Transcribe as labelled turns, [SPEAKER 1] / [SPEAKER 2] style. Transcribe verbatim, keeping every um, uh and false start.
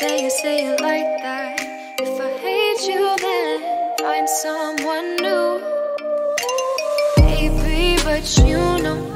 [SPEAKER 1] say you say it like that. If I hate you, then find someone new. Baby, but you know